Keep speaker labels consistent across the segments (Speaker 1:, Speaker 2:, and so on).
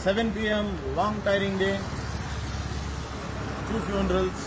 Speaker 1: 7 p.m., long tiring day, 2 funerals.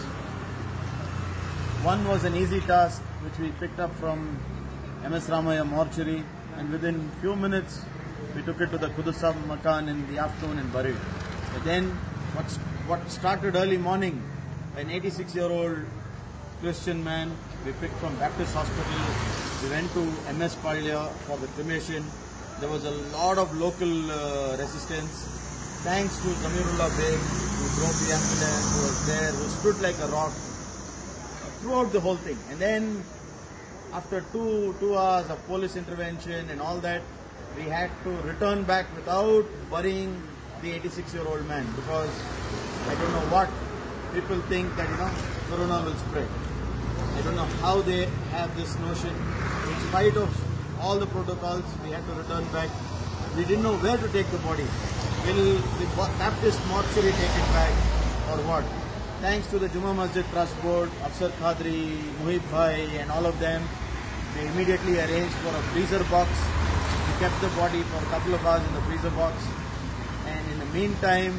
Speaker 1: One was an easy task which we picked up from MS Ramaya mortuary, and within few minutes we took it to the Qudus Makan in the afternoon and buried. But then what started early morning, an 86-year-old Christian man we picked from Baptist Hospital. We went to MS Palya for the cremation. There was a lot of local resistance. Thanks to Zamirullah Beg, who drove the ambulance, who was there, who stood like a rock throughout the whole thing. And then after two hours of police intervention and all that, we had to return back without burying the 86-year-old man, because I don't know what people think that, Corona will spread. I don't know how they have this notion. In spite of all the protocols, we had to return back. We didn't know where to take the body. Will the Baptist mortuary take it back or what? Thanks to the Juma Masjid Trust Board, Afsar Khadri, Muhib Bhai and all of them, they immediately arranged for a freezer box. We kept the body for a couple of hours in the freezer box, and in the meantime,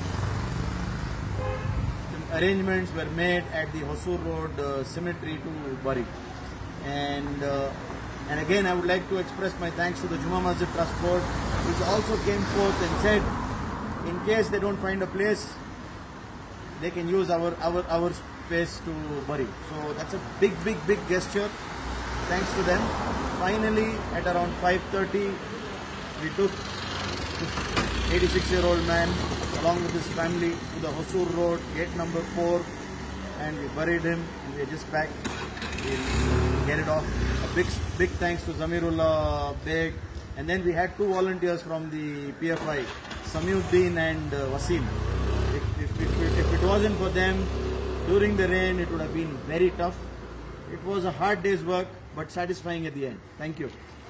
Speaker 1: the arrangements were made at the Hosur Road cemetery to bury. And again, I would like to express my thanks to the Juma Masjid Trust Board, which also came forth and said, in case they don't find a place, they can use our space to bury. So that's a big gesture. Thanks to them. Finally, at around 5:30, we took 86-year-old man along with his family to the Hosur Road, gate number 4, and we buried him, and we are just back. We'll get it off. A big thanks to Zamirullah Beg. And then we had 2 volunteers from the PFI, Samiuddin and Wasim. If it wasn't for them, during the rain, it would have been very tough. It was a hard day's work, but satisfying at the end. Thank you.